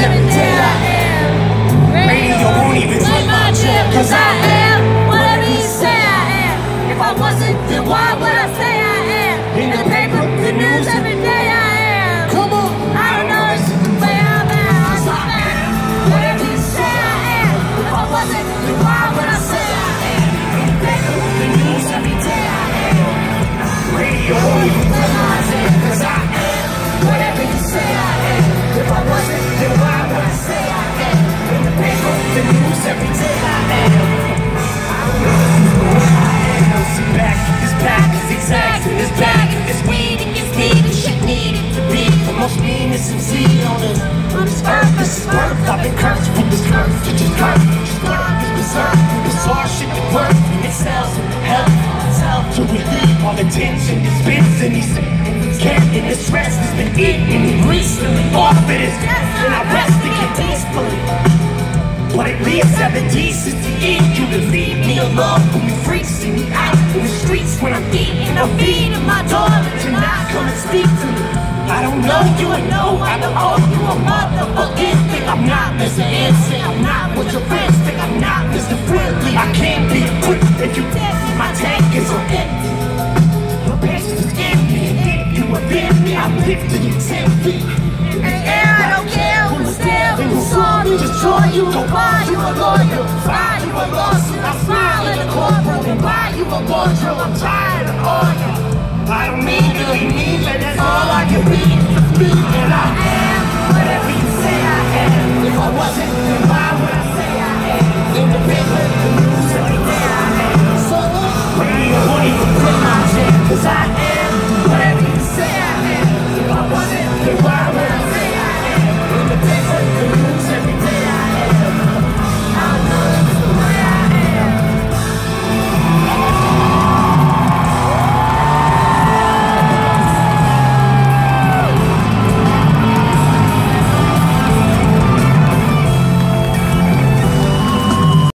every day I am. Radio won't even take my chair, cause I am whatever you say I am. If I wasn't, then why would I say I am? In the paper, the news, every day I am. Come on, I don't know, it's just the way I'm at. I am whatever you say I am. If I wasn't, then why would I say I am? In the paper, the news, every day I am. Radio won't even take my chair, cause I am whatever you say I am. If I wasn't, then why would I say I am? In the paper, the news, every day I am. I don't know, this is the way I am. See back, this back is exact, this back is weed, it gets needed, shit needed to be the most meanest MC on this earth. This is birth, I've been cursed with this curse, with this curse, this birth, this berserk, this hard shit that works, it sells, help, itself to relieve all the tension, it spins in these and the stress has been eating recently. All of it is death, and I rest again peacefully. But at least have the decency in you to leave me alone when you freaks see me out in the streets when I'm eating. I'm feeding my daughter to not come and speak to me. I don't know you and no, I don't owe you a motherfucking thing. I'm not Mr. Insane, I'm not what your friends think. I'm not Mr. Friendly, I can't be quick if you dead. My tank is on empty. Your patience is empty, and if you offend me, I'm lifting you 10 feet. And I don't care who's there, who's on me, destroy you. Don't buy you a lawyer, buy you a lawsuit. I smile in the courtroom and buy you a wardrobe. I'm tired of all you. I don't mean to be mean, but that's all I can be. And I am whatever you say I am. If I wasn't,